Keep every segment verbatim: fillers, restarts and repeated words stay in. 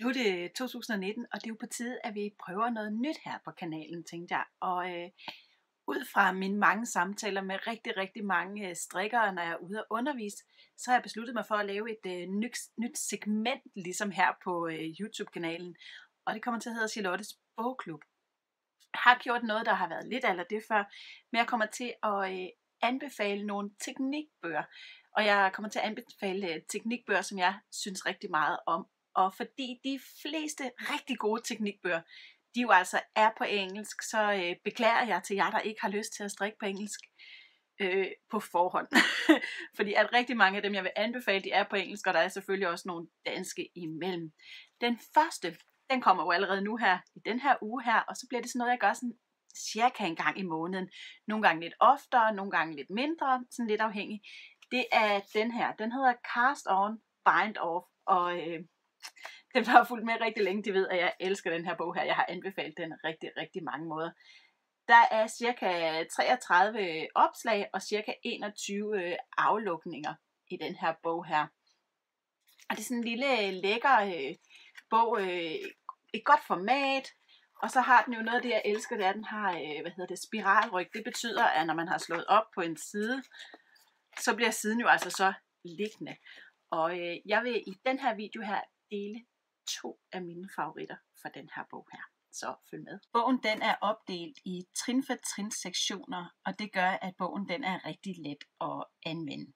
Nu er det to tusind nitten, og det er jo på tide, at vi prøver noget nyt her på kanalen, tænkte jeg. Og øh, ud fra mine mange samtaler med rigtig, rigtig mange øh, strikkere, når jeg er ude at undervise, så har jeg besluttet mig for at lave et øh, nyt, nyt segment, ligesom her på øh, YouTube-kanalen. Og det kommer til at hedde Charlottes Bogklub. Jeg har gjort noget, der har været lidt eller det før, men jeg kommer til at øh, anbefale nogle teknikbøger. Og jeg kommer til at anbefale øh, teknikbøger, som jeg synes rigtig meget om. Og fordi de fleste rigtig gode teknikbøger, de jo altså er på engelsk, så øh, beklager jeg til jer, der ikke har lyst til at strikke på engelsk øh, på forhånd. Fordi at rigtig mange af dem, jeg vil anbefale, de er på engelsk, og der er selvfølgelig også nogle danske imellem. Den første, den kommer jo allerede nu her, i den her uge her, og så bliver det sådan noget, jeg gør sådan cirka en gang i måneden. Nogle gange lidt oftere, nogle gange lidt mindre, sådan lidt afhængig. Det er den her, den hedder Cast On, Bind Off, og øh, dem, der har fulgt med rigtig længe, de ved, at jeg elsker den her bog her. Jeg har anbefalet den rigtig, rigtig mange måder. Der er cirka treogtredive opslag og cirka enogtyve aflukninger i den her bog her. Og det er sådan en lille lækker øh, bog, øh, et godt format. Og så har den jo noget af det, jeg elsker, det er, at den har øh, hvad hedder det, spiralryg. Det betyder, at når man har slået op på en side, så bliver siden jo altså så liggende. Og øh, jeg vil i den her video her dele to af mine favoritter fra den her bog her. Så følg med. Bogen den er opdelt i trin for trin sektioner, og det gør, at bogen den er rigtig let at anvende.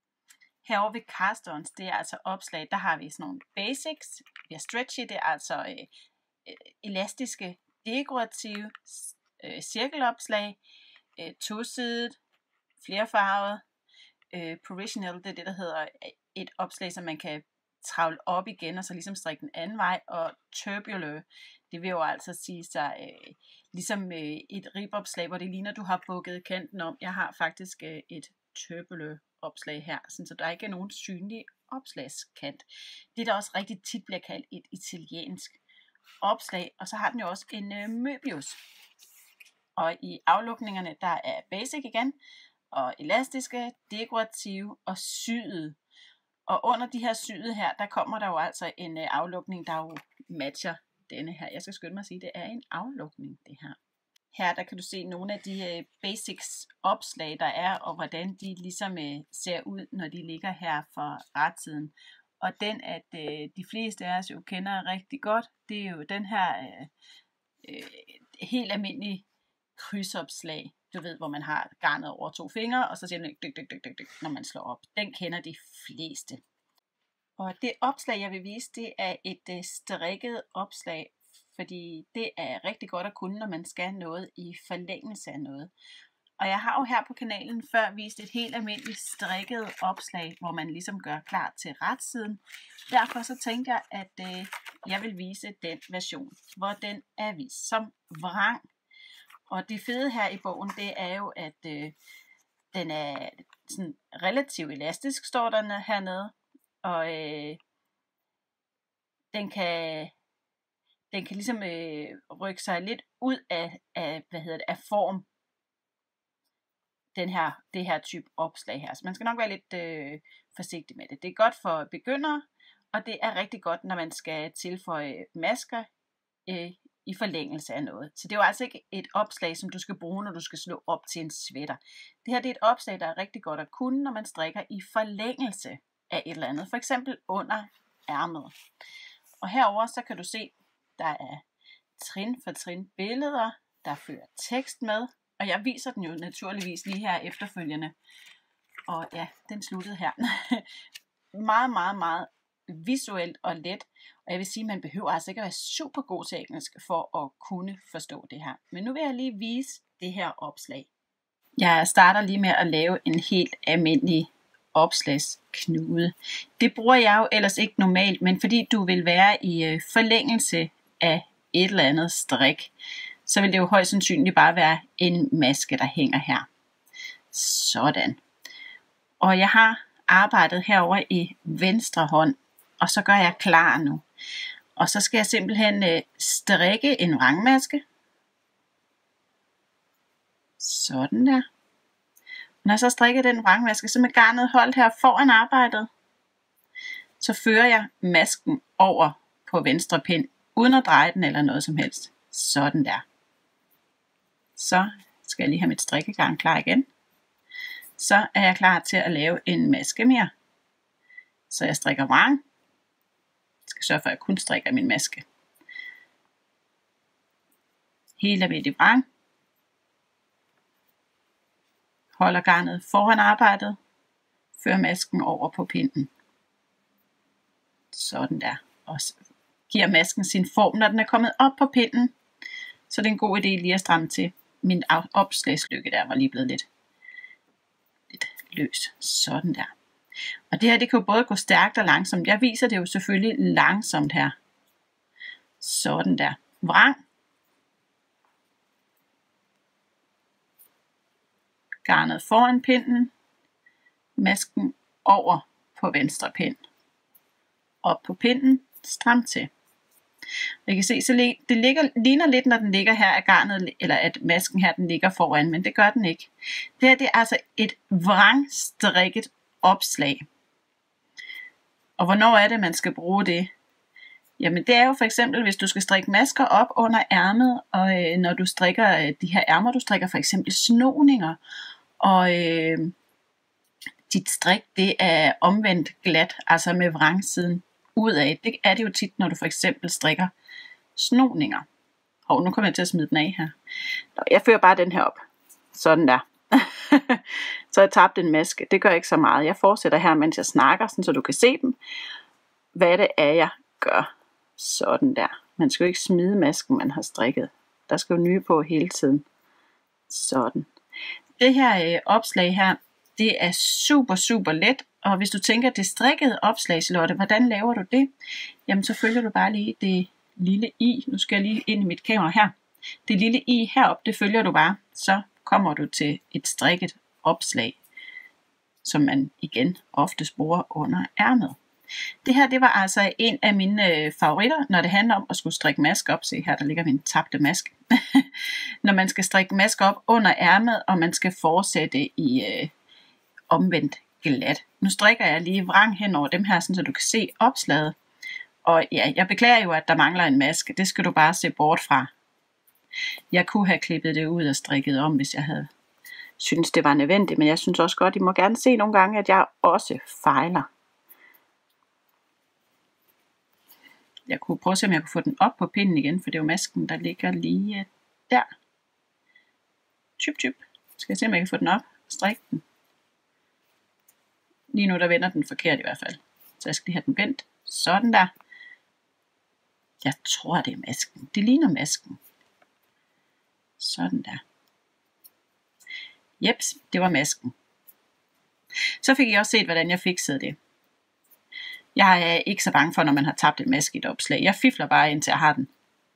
Herovre ved Cast-ons, det er altså opslag, der har vi sådan nogle basics. Vi har stretchy, det er altså øh, øh, elastiske, dekorative øh, cirkelopslag, øh, tosidet, flerfarvet, øh, provisional, det er det, der hedder et opslag, som man kan travle op igen, og så ligesom strikke den anden vej, og turbulent, det vil jo altså sige sig øh, ligesom øh, et ribopslag, hvor det ligner, du har bukket kanten om. Jeg har faktisk øh, et turbulent opslag her, så der ikke er nogen synlig opslagskant. Det der også rigtig tit bliver kaldt et italiensk opslag, og så har den jo også en øh, Möbius. Og i aflukningerne, der er basic igen, og elastiske, dekorative og syede. Og under de her syede her, der kommer der jo altså en øh, aflukning, der jo matcher denne her. Jeg skal skynde mig at sige, at det er en aflukning, det her. Her der kan du se nogle af de øh, basics opslag, der er, og hvordan de ligesom øh, ser ud, når de ligger her for retsiden. Og den, at øh, de fleste af os jo kender rigtig godt, det er jo den her øh, øh, helt almindelige krydsopslag. Du ved, hvor man har garnet over to fingre, og så siger man dyk, dyk, dyk, dyk, dyk, når man slår op. Den kender de fleste. Og det opslag, jeg vil vise, det er et øh, strikket opslag, fordi det er rigtig godt at kunne, når man skal noget i forlængelse af noget. Og jeg har jo her på kanalen før vist et helt almindeligt strikket opslag, hvor man ligesom gør klar til retsiden. Derfor så tænkte jeg, at øh, jeg vil vise den version, hvor den er vist som vrang. Og det fede her i bogen, det er jo, at øh, den er sådan relativt elastisk, står der hernede. Og øh, den kan den kan ligesom øh, rykke sig lidt ud af, af hvad hedder det, af form. Den her, det her type opslag her. Så man skal nok være lidt øh, forsigtig med det. Det er godt for begyndere, og det er rigtig godt, når man skal tilføje masker øh, i forlængelse af noget. Så det er jo altså ikke et opslag, som du skal bruge, når du skal slå op til en sweater. Det her det er et opslag, der er rigtig godt at kunne, når man strikker i forlængelse af et eller andet. For eksempel under ærmet. Og herover så kan du se, der er trin for trin billeder, der fører tekst med. Og jeg viser den jo naturligvis lige her efterfølgende. Og ja, den sluttede her. meget, meget, meget visuelt og let. Og jeg vil sige, at man behøver altså ikke at være super god til engelsk for at kunne forstå det her. Men nu vil jeg lige vise det her opslag. Jeg starter lige med at lave en helt almindelig opslagsknude. Det bruger jeg jo ellers ikke normalt, men fordi du vil være i forlængelse af et eller andet strik, så vil det jo højst sandsynligt bare være en maske, der hænger her. Sådan. Og jeg har arbejdet herover i venstre hånd, og så gør jeg klar nu. Og så skal jeg simpelthen øh, strikke en vrangmaske. Sådan der. Når jeg så strikker den vrangmaske, så med garnet holdt her foran arbejdet, så fører jeg masken over på venstre pind, uden at dreje den eller noget som helst. Sådan der. Så skal jeg lige have mit strikkegarn klar igen. Så er jeg klar til at lave en maske mere. Så jeg strikker vrang. Jeg skal sørge for, at jeg kun strikker min maske. Hele midt i vrang. Holder garnet foran arbejdet. Fører masken over på pinden. Sådan der. Og giver masken sin form, når den er kommet op på pinden. Så det er en god idé lige at stramme til. Min opslagslykke der var lige blevet lidt, lidt løs. Sådan der. Og det her, det kan jo både gå stærkt og langsomt. Jeg viser det jo selvfølgelig langsomt her. Sådan der. Vrang. Garnet foran pinden. Masken over på venstre pind. Op på pinden. Stram til. Og I kan se, så det ligger, ligner lidt, når den ligger her af garnet, eller at masken her, den ligger foran, men det gør den ikke. Det her, det er altså et vrangstrikket opslag. Og hvornår er det, man skal bruge det? Jamen det er jo for eksempel, hvis du skal strikke masker op under ærmet, og øh, når du strikker øh, de her ærmer, du strikker for eksempel snoninger, og øh, dit strik, det er omvendt glat, altså med vrangsiden udad. Det er det jo tit, når du for eksempel strikker snoninger. Hov, nu kommer jeg til at smide den af her. Nå, jeg fører bare den her op. Sådan der. Så jeg tabte en maske. Det gør ikke så meget. Jeg fortsætter her, mens jeg snakker, sådan, så du kan se dem. Hvad det er, jeg gør. Sådan der. Man skal jo ikke smide masken, man har strikket. Der skal jo nye på hele tiden. Sådan. Det her øh, opslag her, det er super, super let. Og hvis du tænker, det strikkede opslag, Charlotte, hvordan laver du det? Jamen, så følger du bare lige det lille i. Nu skal jeg lige ind i mit kamera her. Det lille i heroppe, det følger du bare. Så kommer du til et strikket opslag, som man igen ofte bruger under ærmet. Det her, det var altså en af mine favoritter, når det handler om at skulle strikke maske op. Se her, der ligger min tabte maske. Når man skal strikke maske op under ærmet, og man skal fortsætte i øh, omvendt glat. Nu strikker jeg lige vrang hen over dem her, så du kan se opslaget. Og ja, jeg beklager jo, at der mangler en maske. Det skal du bare se bort fra. Jeg kunne have klippet det ud og strikket om, hvis jeg havde synes det var nødvendigt. Men jeg synes også godt, I må gerne se nogle gange, at jeg også fejler. Jeg kunne prøve at se, om jeg kunne få den op på pinden igen, for det er jo masken, der ligger lige der. Typ, typ. Skal jeg se, om jeg kan få den op og strikke den. Lige nu, der vender den forkert i hvert fald. Så jeg skal lige have den vendt. Sådan der. Jeg tror, det er masken. Det ligner masken. Sådan der. Jeps, det var masken. Så fik jeg også set, hvordan jeg fikset det. Jeg er ikke så bange for, når man har tabt en maske i et opslag. Jeg fifler bare, indtil jeg har den.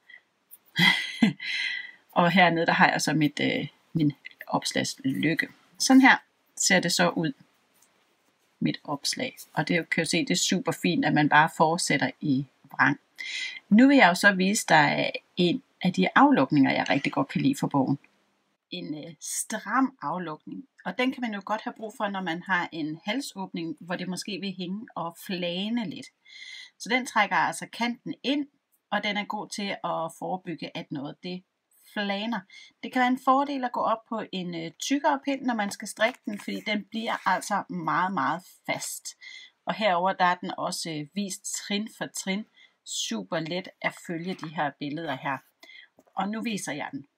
Og hernede, der har jeg så mit, øh, min opslagslykke. Sådan her ser det så ud. Mit opslag. Og det kan jo se, det er super fint, at man bare fortsætter i vrang. Nu vil jeg jo så vise dig en af de aflukninger, jeg rigtig godt kan lide for bogen. En øh, stram aflukning. Og den kan man jo godt have brug for, når man har en halsåbning, hvor det måske vil hænge og flane lidt. Så den trækker altså kanten ind, og den er god til at forebygge, at noget det flaner. Det kan være en fordel at gå op på en øh, tykkere pind, når man skal strikke den, fordi den bliver altså meget, meget fast. Og herover der er den også øh, vist trin for trin. Super let at følge de her billeder her. Og nu viser jeg den.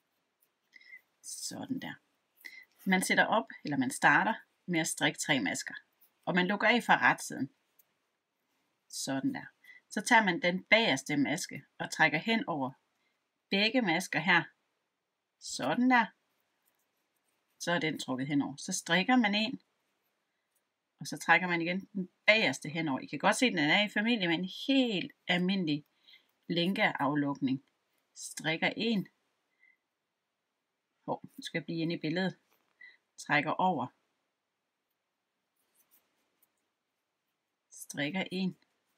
Sådan der. Man sætter op, eller man starter med at strikke tre masker. Og man lukker af fra retsiden. Sådan der. Så tager man den bagerste maske og trækker hen over begge masker her. Sådan der. Så er den trukket henover. Så strikker man en. Og så trækker man igen den bagerste henover. I kan godt se, at den er i familie med en helt almindelig lænkeaflukning. Strikker en. Hov, nu skal jeg blive inde i billedet. Trækker over. Strikker en.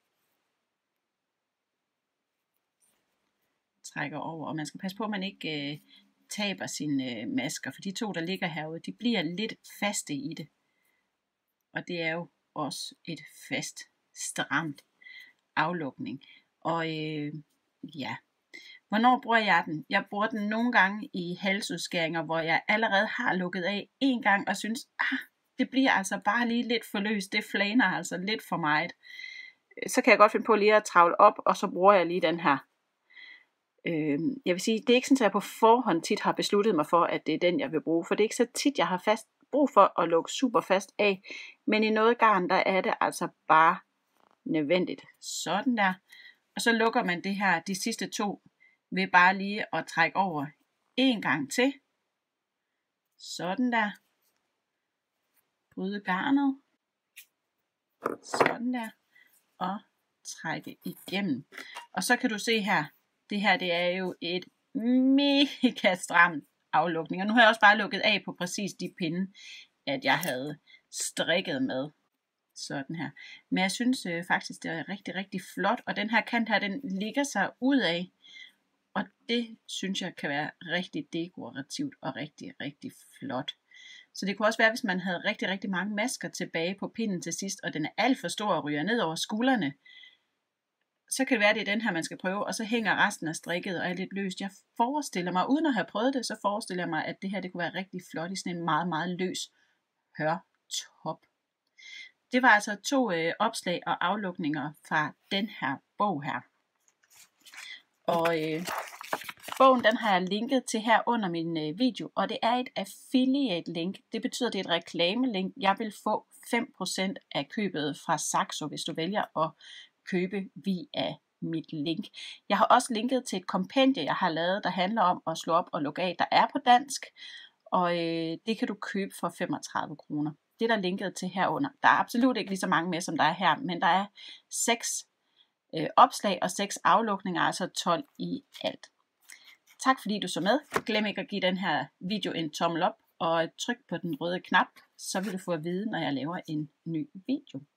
Trækker over. Og man skal passe på, at man ikke øh, taber sine øh, masker. For de to, der ligger herude, de bliver lidt faste i det. Og det er jo også et fast, stramt aflukning. Og øh, ja, hvornår bruger jeg den? Jeg bruger den nogle gange i halsudskæringer, hvor jeg allerede har lukket af en gang og synes, ah, det bliver altså bare lige lidt for løst, det flaner altså lidt for meget. Så kan jeg godt finde på lige at travle op, og så bruger jeg lige den her. Øh, jeg vil sige, det er ikke sådan, at jeg på forhånd tit har besluttet mig for, at det er den, jeg vil bruge, for det er ikke så tit, jeg har fast brug for at lukke super fast af, men i noget garn, der er det altså bare nødvendigt. Sådan der. Og så lukker man det her, de sidste to, ved bare lige at trække over en gang til. Sådan der. Bryde garnet. Sådan der. Og trække igennem. Og så kan du se her, det her det er jo et mega stramt aflukning. Og nu har jeg også bare lukket af på præcis de pinde, at jeg havde strikket med. Sådan her. Men jeg synes øh, faktisk, det er rigtig, rigtig flot. Og den her kant her, den ligger sig ud af. Og det synes jeg kan være rigtig dekorativt og rigtig, rigtig flot. Så det kunne også være, hvis man havde rigtig, rigtig mange masker tilbage på pinden til sidst, og den er alt for stor og ryger ned over skuldrene. Så kan det være, det er den her, man skal prøve, og så hænger resten af strikket og er lidt løst. Jeg forestiller mig, uden at have prøvet det, så forestiller jeg mig, at det her det kunne være rigtig flot i sådan en meget, meget løs hørtop. Det var altså to øh, opslag og aflukninger fra den her bog her. Og øh, bogen den har jeg linket til her under min øh, video, og det er et affiliate link. Det betyder, det er et reklamelink. Jeg vil få fem procent af købet fra Saxo, hvis du vælger at købe via mit link. Jeg har også linket til et kompendie, jeg har lavet, der handler om at slå op og lukke af, der er på dansk, og øh, det kan du købe for femogtredive kroner. Det er der linket til herunder. Der er absolut ikke lige så mange med, som der er her, men der er seks øh, opslag og seks aflukninger, altså tolv i alt. Tak fordi du så med. Glem ikke at give den her video en tommel op, og tryk på den røde knap, så vil du få at vide, når jeg laver en ny video.